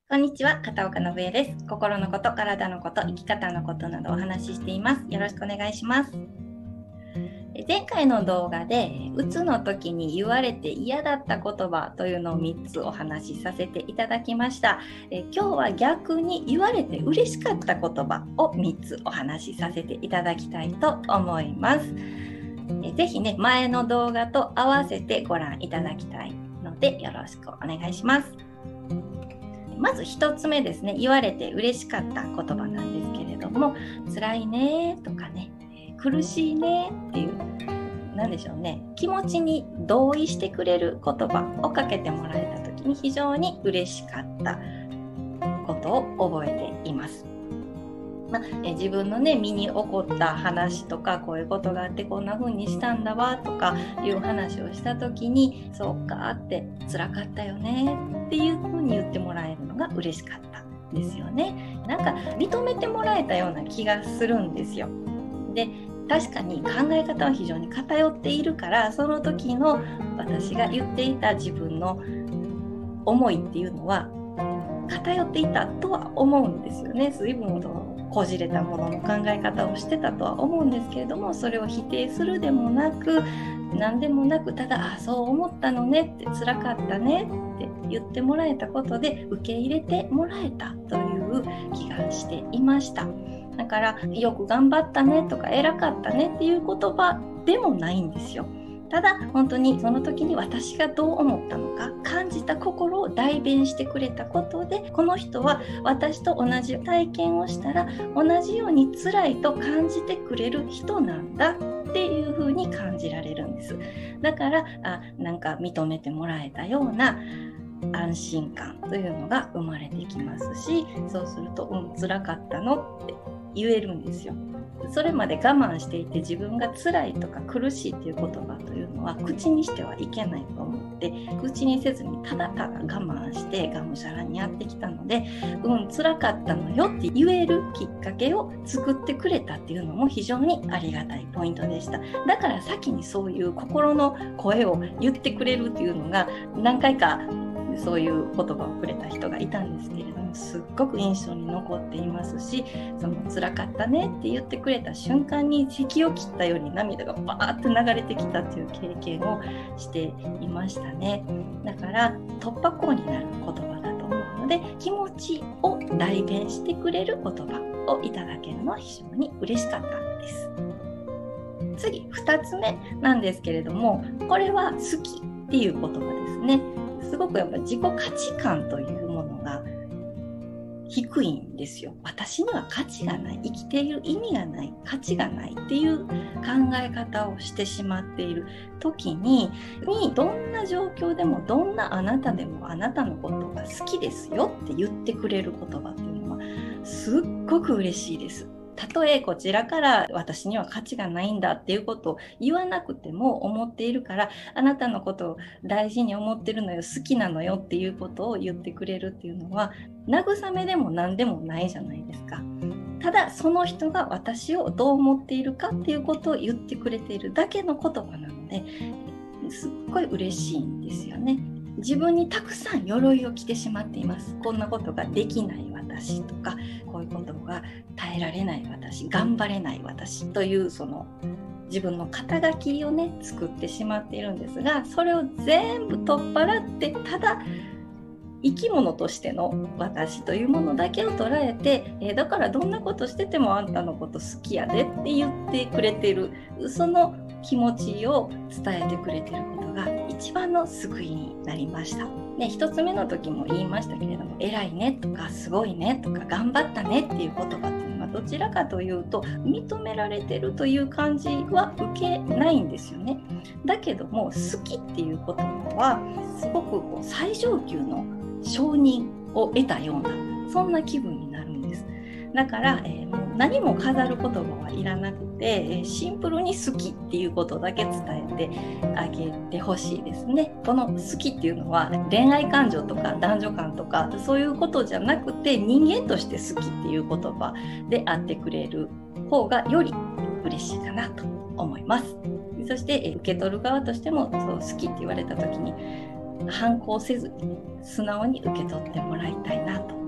こんにちは、片岡信恵です。心のこと、体のこと、生き方のことなどお話ししています。よろしくお願いします。前回の動画で、うつの時に言われて嫌だった言葉というのを3つお話しさせていただきました。今日は逆に言われて嬉しかった言葉を3つお話しさせていただきたいと思います。ぜひね、前の動画と合わせてご覧いただきたいので、よろしくお願いします。まず1つ目ですね、言われて嬉しかった言葉なんですけれども、辛いねとかね、苦しいねっていう、なんでしょうね、気持ちに同意してくれる言葉をかけてもらえた時に非常に嬉しかったことを覚えています。自分のね、身に起こった話とか、こういうことがあってこんな風にしたんだわとかいう話をした時に、そうかって辛かったよねっていう風に言ってもらえるのが嬉しかったですよね。なんか認めてもらえたような気がするんですよ。で、確かに考え方は非常に偏っているから、その時の私が言っていた自分の思いっていうのは偏っていたとは思うんですよね。随分とこじれたものの考え方をしてたとは思うんですけれども、それを否定するでもなく、何でもなく、ただそう思ったのねって、辛かったねって言ってもらえたことで受け入れてもらえたという気がしていました。だからよく頑張ったねとか偉かったねっていう言葉でもないんですよ。ただ本当にその時に私がどう思ったのか、感じた心を代弁してくれたことで、この人は私と同じ体験をしたら同じように辛いと感じてくれる人なんだっていう風に感じられるんです。だからなんか認めてもらえたような安心感というのが生まれてきますし、そうすると辛かったのって言えるんですよ。それまで我慢していて自分が辛いとか苦しいっていう言葉というのは口にしてはいけないと思って、口にせずにただただ我慢してがむしゃらにやってきたので、辛かったのよって言えるきっかけを作ってくれたっていうのも非常にありがたいポイントでした。だから先にそういう心の声を言ってくれるっていうのが何回かそういう言葉をくれた人がいたんですけれども、すっごく印象に残っていますし、その辛かったねって言ってくれた瞬間に咳を切ったように涙がバーって流れてきたという経験をしていましたね。だから突破口になる言葉だと思うので、気持ちを代弁してくれる言葉をいただけるのは非常に嬉しかったんです。次、2つ目なんですけれども、これは好きっていう言葉ですね。すごくやっぱり自己価値観というものが低いんですよ。私には価値がない、生きている意味がない、価値がないっていう考え方をしてしまっている時に、どんな状況でもどんなあなたでもあなたのことが好きですよって言ってくれる言葉っていうのはすっごく嬉しいです。たとえこちらから私には価値がないんだっていうことを言わなくても思っているから、あなたのことを大事に思ってるのよ、好きなのよっていうことを言ってくれるっていうのは慰めでも何でもないじゃないですか。ただその人が私をどう思っているかっていうことを言ってくれているだけの言葉なので、すっごい嬉しいんですよね。自分にたくさん鎧を着てしまっています。こんなことができない私とか、こういうことが耐えられない私、頑張れない私というその自分の肩書きをね作ってしまっているんですが、それを全部取っ払って、ただ生き物としての私というものだけを捉えて、だからどんなことしててもあんたのこと好きやでって言ってくれている、その気持ちを伝えてくれていることが一番の救いになりました。一つ目の時も言いましたけれども、偉いねとかすごいねとか頑張ったねっていう言葉っていうのはどちらかというと認められてるという感じは受けないんですよね。だけども好きっていう言葉はすごく最上級の承認を得たような、そんな気分になるんです。だから、もう何も飾る言葉はいらなくて、シンプルに好きっていうことだけ伝えてあげてほしいですね。この好きっていうのは恋愛感情とか男女感とかそういうことじゃなくて、人間として好きっていう言葉であってくれる方がより嬉しいかなと思います。そして受け取る側としても、そう好きって言われた時に反抗せずに素直に受け取ってもらいたいなと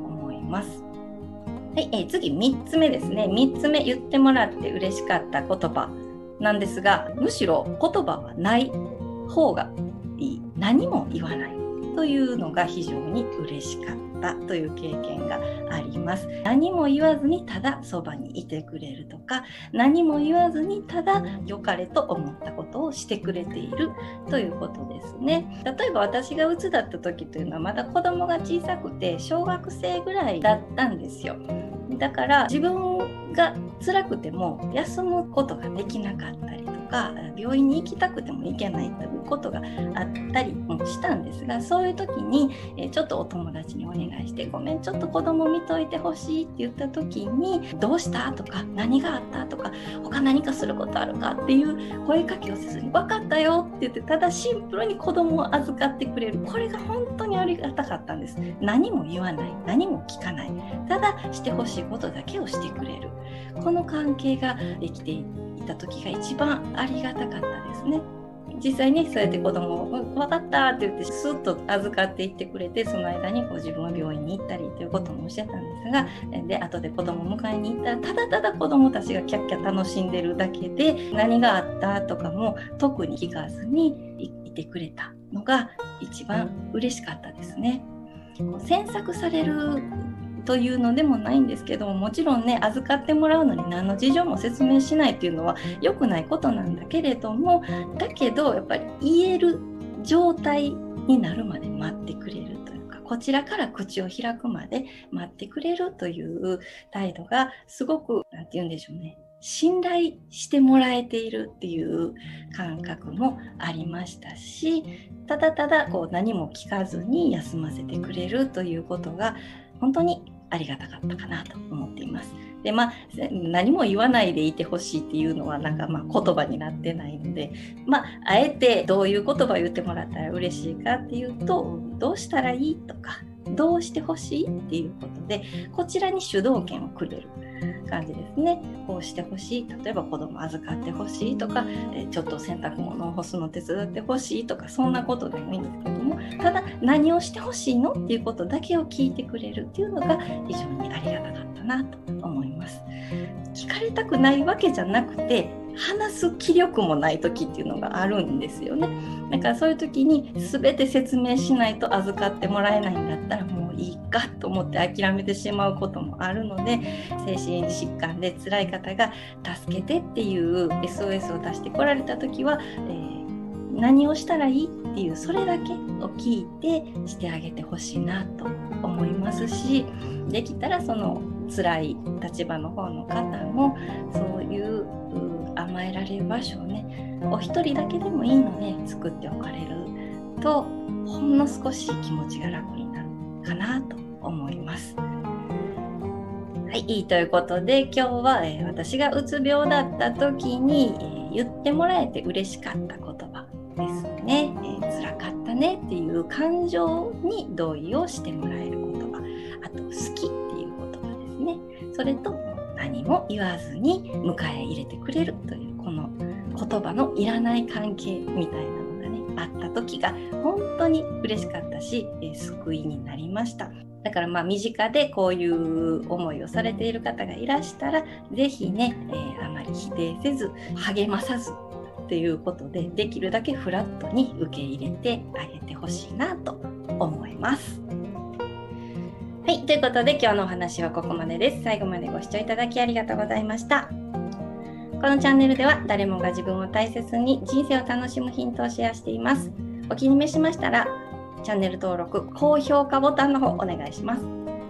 はい、次3つ目ですね。3つ目、言ってもらって嬉しかった言葉なんですが、むしろ言葉はない方がいい。何も言わないというのが非常に嬉しかったという経験があります。何も言わずにただそばにいてくれるとか、何も言わずにただ良かれと思ったことをしてくれているということですね。例えば私がうつだった時というのはまだ子供が小さくて小学生ぐらいだったんですよ。だから自分が辛くても休むことができなかったりとか、病院に行きたくても行けないということがあったりもしたんですが、そういう時にちょっとお友達にお願いして、ごめんちょっと子供見といてほしいって言った時に、どうしたとか何があったとか、他何かすることあるかっていう声かけをせずに、分かったよって言ってただシンプルに子供を預かってくれる。これが本当にありがたかったんです。何も言わない、何も聞かない、ただしてほしいことだけをしてくれる。この関係ができていた時が一番ありがたかったですね。実際にそうやって子供を分かったって言ってスッと預かっていってくれて、その間に自分は病院に行ったりということもしてたんですが、で後で子供を迎えに行ったらただただ子供たちがキャッキャ楽しんでるだけで、何があったとかも特に聞かずにいてくれたのが一番嬉しかったですね。詮索されるというのでもないんですけども、もちろんね、預かってもらうのに何の事情も説明しないっていうのは良くないことなんだけれども、だけどやっぱり言える状態になるまで待ってくれるというか、こちらから口を開くまで待ってくれるという態度がすごく、なんて言うんでしょうね、信頼してもらえているっていう感覚もありましたし、ただただ何も聞かずに休ませてくれるということが本当にありがたかったかなと思っています。で、何も言わないでいてほしいっていうのは言葉になってないので、あえてどういう言葉を言ってもらったら嬉しいかっていうと、どうしたらいいとか、どうしてほしいっていうことで、こちらに主導権をくれる感じですね。こうしてほしい、例えば子供預かってほしいとか、ちょっと洗濯物を干すの手伝ってほしいとか、そんなことでもいいんですけども、ただ何をしてほしいのっていうことだけを聞いてくれるっていうのが非常にありがたかったなと思います。聞かれたくないわけじゃなくて、話す気力もない時っていうのがあるんですよね。だからそういう時に全て説明しないと預かってもらえないんだったらもういいかと思って諦めてしまうこともあるので、精神疾患で辛い方が助けてっていう SOS を出してこられた時は、何をしたらいいっていうそれだけを聞いてしてあげてほしいなと思いますし、できたらその辛い立場の方の方もそういう甘えられる場所をね、お一人だけでもいいので作っておかれるとほんの少し気持ちが楽になるかなと思います。はい、ということで今日は、私がうつ病だった時に、言ってもらえて嬉しかった言葉ですね。辛かったねっていう感情に同意をしてもらえる言葉、あと好きっていう言葉ですね。それと何も言わずに迎え入れてくれるというこの言葉のいらない関係みたいなのがねあった時が本当に嬉しかったし、救いになりました。だから身近でこういう思いをされている方がいらしたら、ぜひね、あまり否定せず励まさずっていうことで、できるだけフラットに受け入れてあげてほしいなと思います。はい、ということで今日のお話はここまでです。最後までご視聴いただきありがとうございました。このチャンネルでは誰もが自分を大切に人生を楽しむヒントをシェアしています。お気に召しましたらチャンネル登録、高評価ボタンの方お願いします。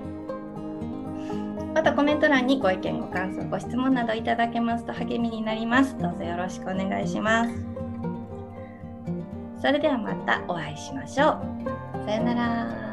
またコメント欄にご意見、ご感想、ご質問などいただけますと励みになります。どうぞよろしくお願いします。それではまたお会いしましょう。さよなら。